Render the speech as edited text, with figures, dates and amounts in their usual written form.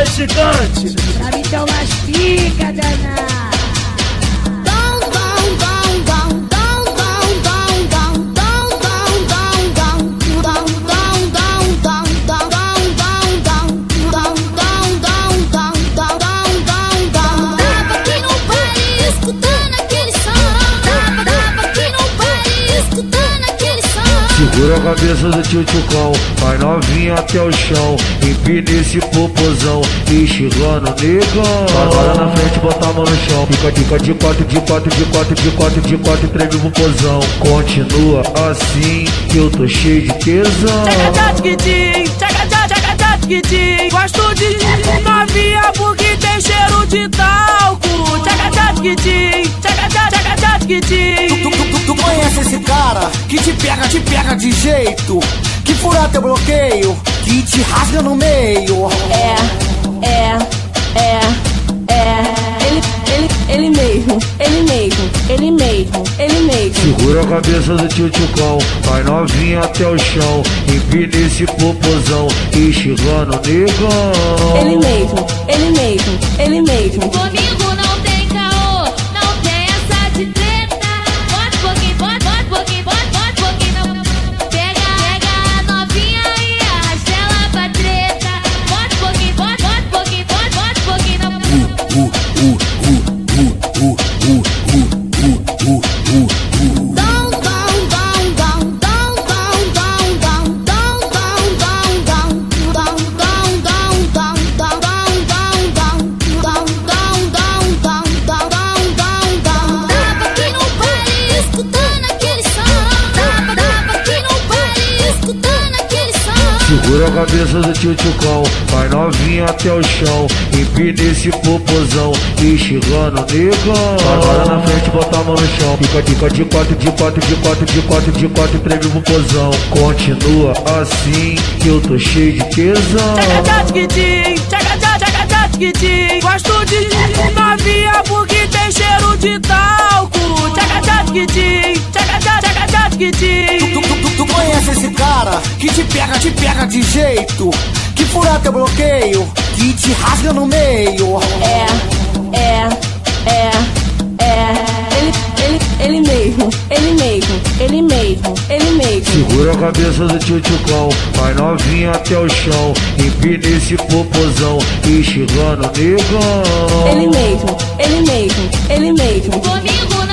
DJ Gigante. Pra mim tão mais pica, danada. Segura a cabeça do tio-tchucão, vai novinha até o chão, empina esse popozão, estirando negão. Agora na frente, bota a mão no chão, fica de quatro, de quatro, de quatro, de quatro, de quatro, treme o popozão. Continua assim, que eu tô cheio de tesão. Gosto de novinha porque tem cheiro de talco. Tu conhece esse cara que te pega de jeito, que fura teu bloqueio, que te rasga no meio. Ele mesmo. Segura a cabeça do tio-tchucão, vai novinha até o chão, empina esse popozão, estirando negão. Ele mesmo. Comigo não tem caô, não tem essa de treta. Bota um pouquinho, não. Pega a novinha e arrasta ela pra treta. Bota um pouquinho, não. Segura a cabeça do tio-tchucão, vai novinha até o chão, empina esse popozão, estirando negão. Agora na frente, bota a mão no chão, fica de quatro, de quatro, de quatro, de quatro, de quatro, treme o popozão. Continua assim, que eu tô cheio de tesão. Gosto de novinha porque tem cheiro de talco. Tu conhece esse cara que te pega de jeito, que fura teu bloqueio, que te rasga no meio. Ele mesmo. Segura a cabeça do tio-tchucão, vai novinha até o chão, empina esse popozão, estirando negão. Ele mesmo. Comigo não